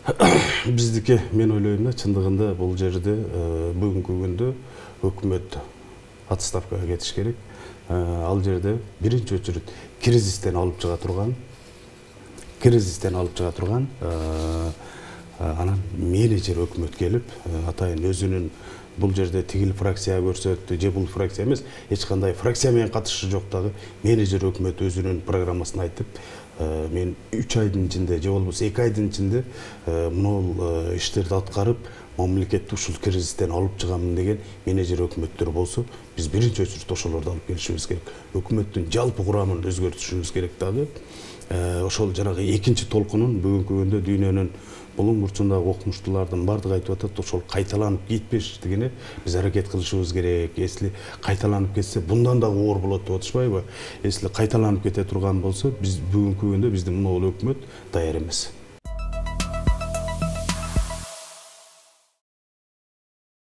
Биздики мен ойлойм да чындыгында бул жерде бүгүнкү күндө өкмөт отставкага кетиш керек. Ал жерде биринчи очередь кризистен алып чыга турган анан менеджер өкмөт келип атайын өзүнүн бул жерде тигил фракция көрсөттү же бул фракция эмес, эч кандай фракция менен катышы жок дагы менеджер өкмөт өзүнүн программасын айтып, мен 3 айдын ичинде же болбосо 2 айдын ичинде мынул иштерди аткарып, мамлекетти ушул кризистен алып чыгамын деген менеджер өкмөттөр болсо, биз биринчи очередь ошолорду алып келишибиз керек. Өкмөттүн жалпы курамын өзгөртүшүбүз керек дагы. Ошол жанагы экинчи толкунун бүгүнкү күндө дүйнөнүн булуң бурчундагы окумуштуулардын бардыгы айтып атат, ошол кайталанып кетпештигине биз аракет кылышыбыз керек. Если кайталанып кетсе, bundan да оор болот деп атышпайбы? Если кайталанып кете турган болсо, биз бүгүнкү күндө биздин могул өкмөт даяр эмес.